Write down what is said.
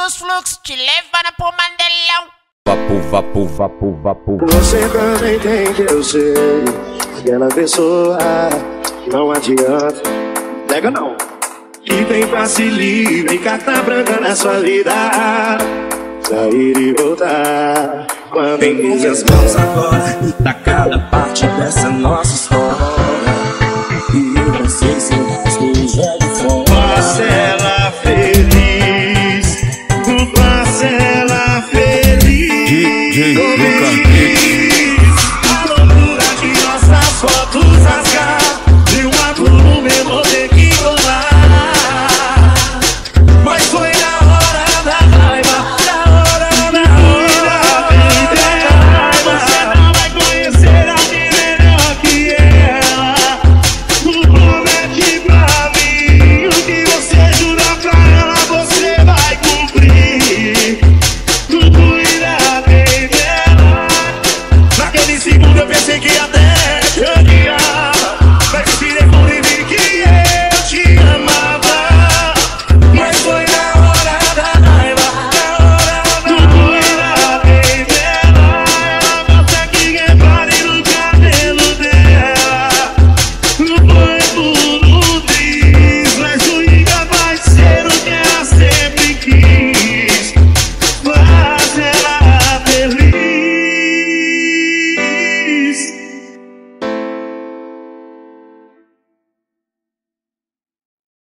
dos fluxos, te levando pro Mandelão. Vapo. Você também tem que eu sei. Aquela pessoa, não adianta. Pega não. Que tem passe livre, carta branca na sua vida. Sair e voltar. Quando Vem com minhas mãos agora, da cada parte dessa nossa história.